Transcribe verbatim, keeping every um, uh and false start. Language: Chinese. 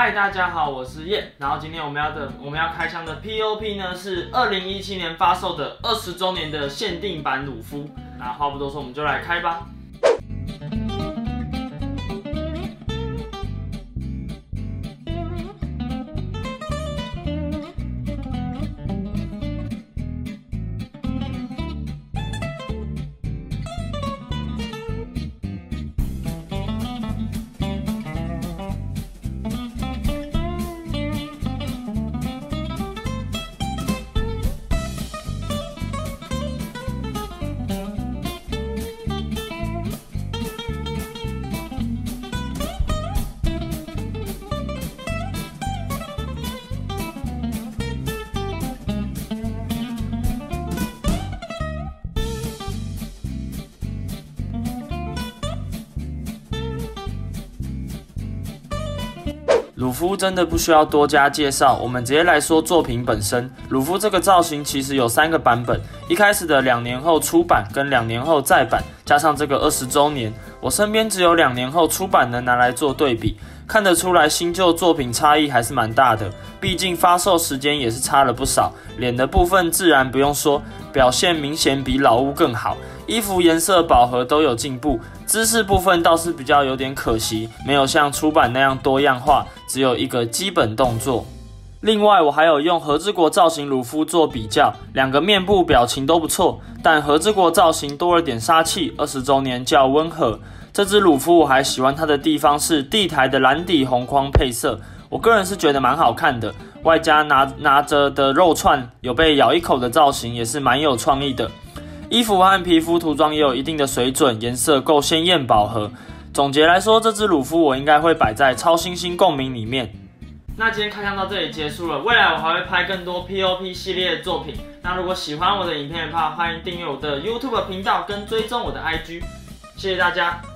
嗨，大家好，我是叶。然后今天我们要的我们要开箱的 P O P 呢是二零一七年发售的二十周年的限定版鲁夫。那话不多说，我们就来开吧。鲁夫真的不需要多加介绍，我们直接来说作品本身。鲁夫这个造型其实有三个版本，一开始的两年后出版跟两年后再版，加上这个二十周年，我身边只有两年后出版能拿来做对比，看得出来新旧作品差异还是蛮大的，毕竟发售时间也是差了不少。脸的部分自然不用说，表现明显比老屋更好，衣服颜色饱和都有进步，姿势部分倒是比较有点可惜，没有像出版那样多样化，只有一个基本动作。另外我还有用和之国造型鲁夫做比较，两个面部表情都不错，但和之国造型多了点杀气，二十周年较温和。这只鲁夫我还喜欢它的地方是地台的蓝底红框配色，我个人是觉得蛮好看的，外加拿拿着的肉串有被咬一口的造型也是蛮有创意的。衣服和皮肤涂装也有一定的水准，颜色够鲜艳饱和。总结来说，这只鲁夫我应该会摆在超新星共鸣里面。那今天开箱到这里结束了，未来我还会拍更多 P O P 系列的作品。那如果喜欢我的影片的话，欢迎订阅我的 YouTube 频道跟追踪我的 I G， 谢谢大家。